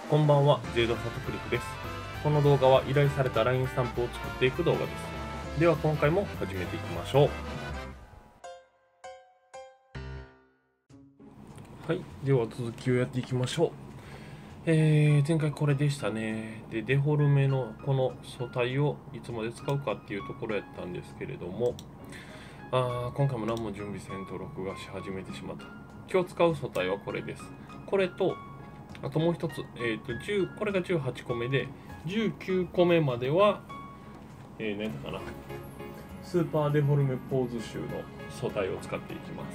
こんばんは、ジェイド・サトクリフです。この動画は依頼された LINE スタンプを作っていく動画です。では今回も始めていきましょう。はい、では続きをやっていきましょう。前回これでしたね。で、デフォルメのこの素体をいつまで使うかっていうところやったんですけれども、今回も何も準備せんと録画し始めてしまった。今日使う素体はこれです。これと、あともう一つ、これが18個目で、19個目までは、何だかな、スーパーデフォルメポーズ集の素体を使っていきます。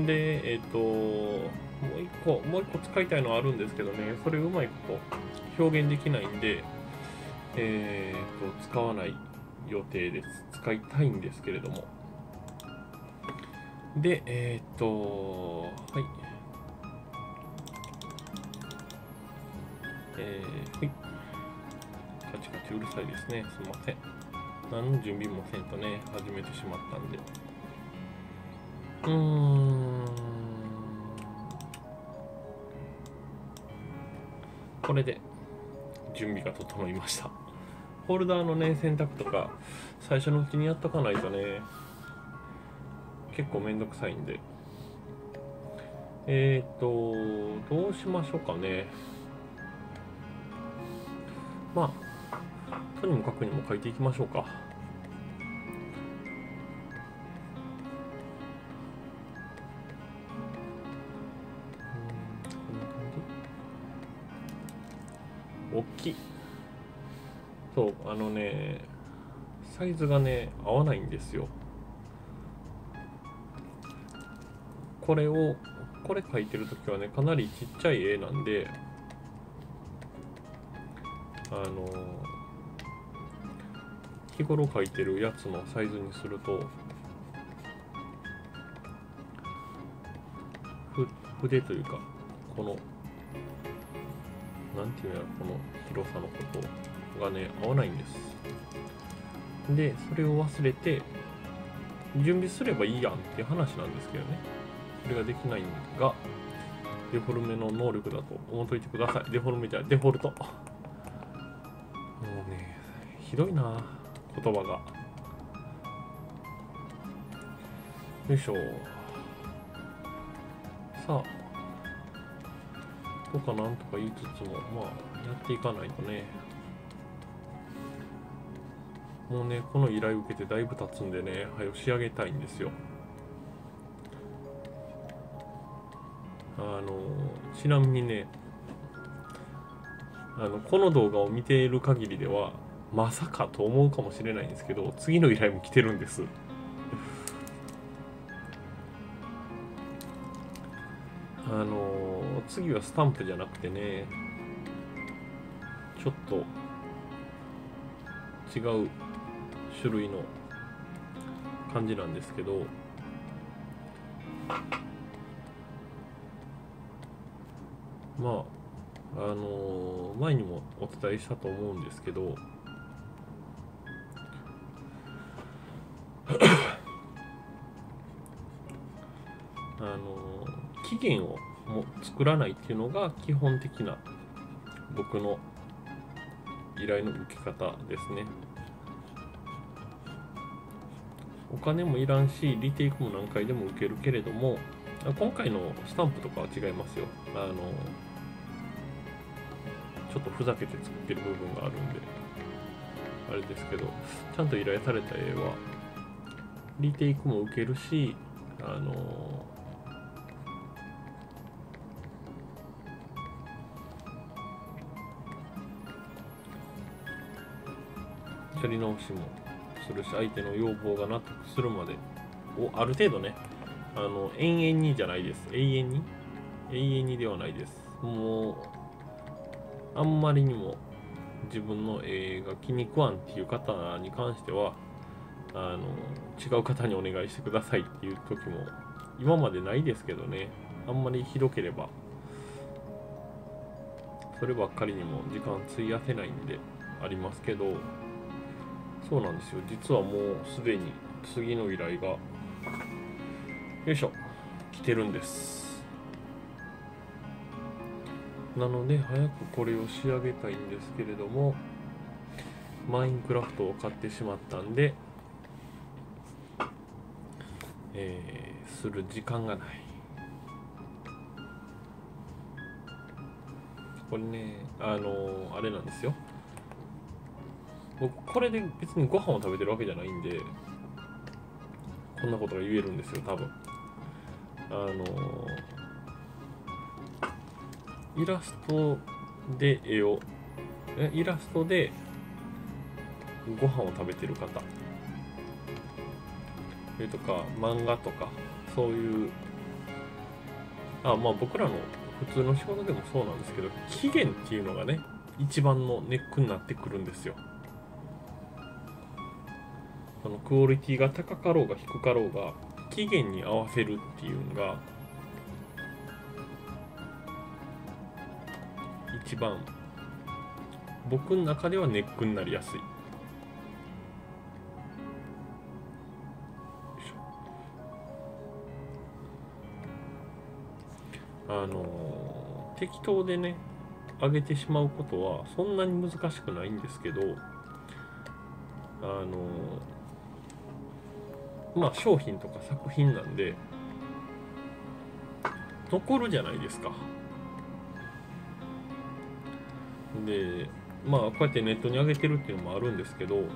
で、もう一個使いたいのはあるんですけどね、それをうまいこと表現できないんで、使わない予定です。使いたいんですけれども。で、はい。はい。カチカチうるさいですね。すいません。何の準備もせんとね、始めてしまったんで。これで準備が整いました。フォルダーのね、選択とか、最初のうちにやっとかないとね、結構めんどくさいんで。どうしましょうかね。まあ、とにもかくにも書いていきましょうか。こんな感じ。大きい。そう、サイズがね、合わないんですよ。これ書いてるときはね、かなりちっちゃい絵なんで、日頃描いてるやつのサイズにすると、筆というか、この、なんていうのや、この広さのことがね、合わないんです。で、それを忘れて、準備すればいいやんっていう話なんですけどね。それができないんが、デフォルメの能力だと思っといてください。デフォルメじゃデフォルト。もうね、ひどいな、言葉が。よいしょ。さあ、とかなんとか言いつつも、まあ、やっていかないとね。もうね、この依頼受けてだいぶ経つんでね、早く仕上げたいんですよ。ちなみにね、この動画を見ている限りでは、まさかと思うかもしれないんですけど、次の依頼も来てるんです。次はスタンプじゃなくてね、ちょっと違う種類の感じなんですけど、まあ前にもお伝えしたと思うんですけど、期限をも作らないっていうのが基本的な僕の依頼の受け方ですね。お金もいらんし、リテイクも何回でも受けるけれども、今回のスタンプとかは違いますよ。ちょっとふざけて作ってる部分があるんで、あれですけど、ちゃんと依頼された絵は、リテイクも受けるし、やり直しもするし、相手の要望が納得するまでをある程度ね、延々にじゃないです。永遠にではないです。もうあんまりにも自分の絵が気に食わんっていう方に関しては、違う方にお願いしてくださいっていう時も今までないですけどね。あんまりひどければそればっかりにも時間費やせないんでありますけど、そうなんですよ。実はもうすでに次の依頼がよいしょ来てるんです。 なので早くこれを仕上げたいんですけれども、マインクラフトを買ってしまったんで、する時間がない。これね、あれなんですよ。僕これで別にご飯を食べてるわけじゃないんで、こんなことが言えるんですよ、多分。イラストでイラストでご飯を食べてる方、それとか漫画とか、そういう、まあ僕らの普通の仕事でもそうなんですけど、期限っていうのがね、一番のネックになってくるんですよ。クオリティが高かろうが低かろうが、期限に合わせるっていうのが一番僕の中ではネックになりやすい。適当でね上げてしまうことはそんなに難しくないんですけど、まあ商品とか作品なんで残るじゃないですか。でまあこうやってネットに上げてるっていうのもあるんですけど、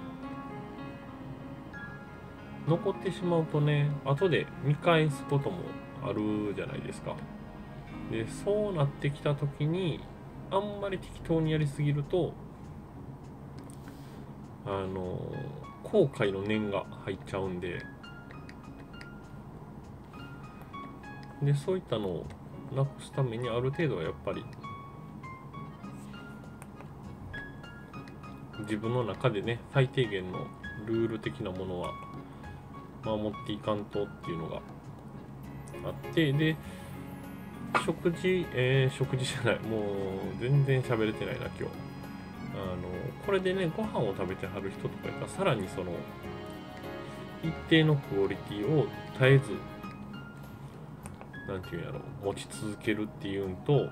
残ってしまうとね後で見返すこともあるじゃないですか。でそうなってきた時にあんまり適当にやりすぎると後悔の念が入っちゃうんで、そういったのをなくすためにある程度はやっぱり自分の中でね最低限のルール的なものは守っていかんとっていうのがあって、で食事じゃない、もう全然喋れてないな今日。これでねご飯を食べてはる人とかやったらさらにその一定のクオリティを絶えずなんていうんやろ持ち続けるっていうんと、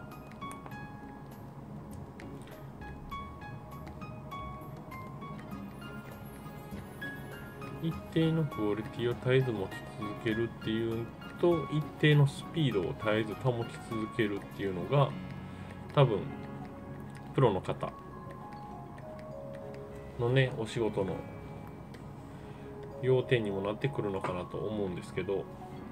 一定のクオリティを絶えず持ち続けるっていうと、一定のスピードを絶えず保ち続けるっていうのが多分プロの方のねお仕事の要点にもなってくるのかなと思うんですけど、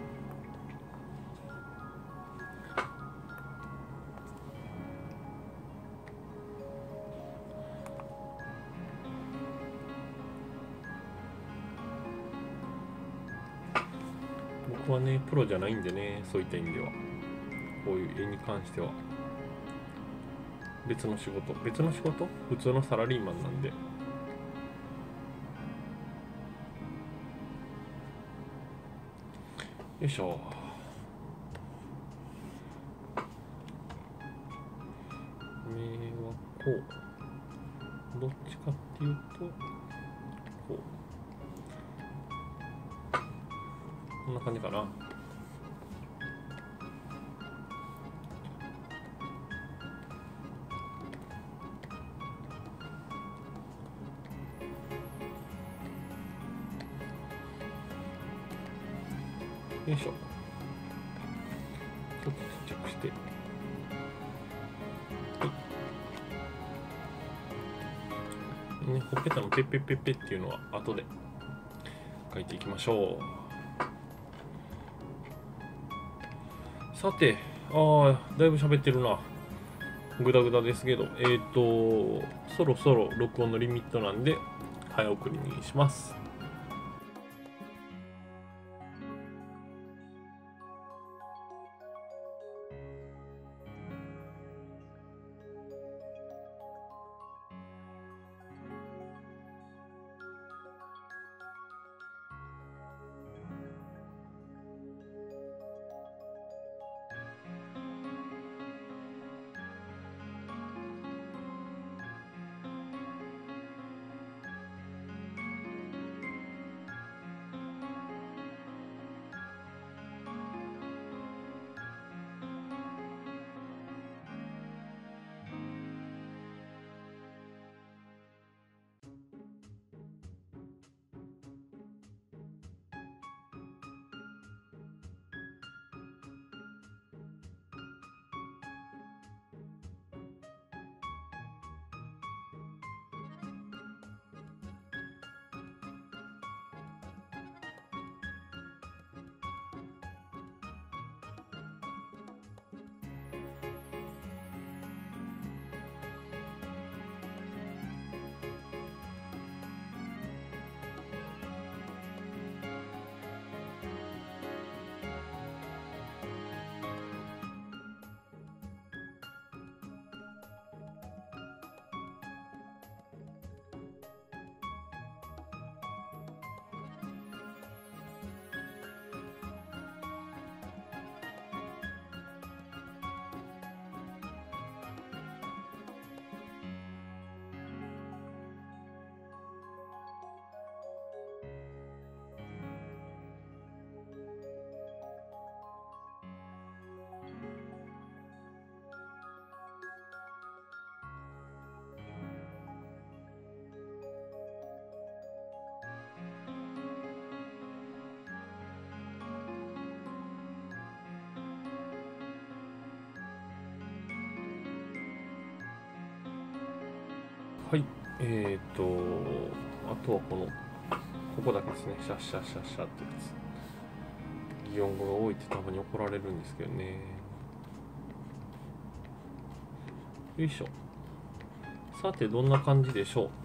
僕はねプロじゃないんでね、そういった意味ではこういう絵に関しては別の仕事普通のサラリーマンなんで。よいしょ。目はこう、どっちかっていうとこう、こんな感じかな。よいしょ。ちょっとちっちゃくして、ね、ほっぺたのペッペッペッペっていうのは後で書いていきましょう。さて、だいぶ喋ってるな。グダグダですけど、そろそろ録音のリミットなんで早送りにします。 はい。あとはここだけですね。シャッシャッシャッシャッってやつ。擬音語が多いってたまに怒られるんですけどね。よいしょ。さて、どんな感じでしょう。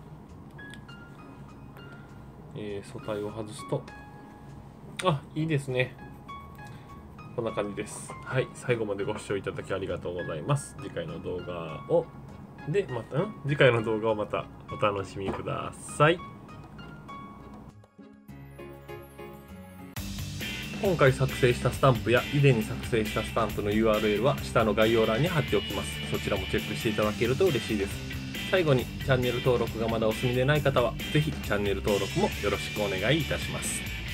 素体を外すと、あ、いいですね。こんな感じです。はい、最後までご視聴いただきありがとうございます。次回の動画をまたお楽しみください。今回作成したスタンプや以前に作成したスタンプの URL は下の概要欄に貼っておきます。そちらもチェックしていただけると嬉しいです。最後にチャンネル登録がまだお済みでない方は、ぜひチャンネル登録もよろしくお願いいたします。